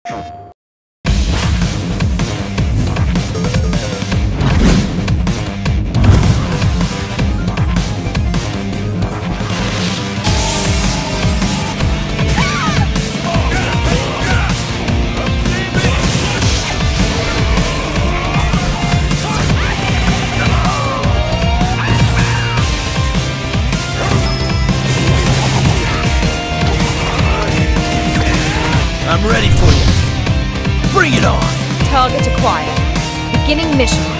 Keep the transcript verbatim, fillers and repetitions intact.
I'm ready for you. Bring it on! Target acquired. Beginning mission.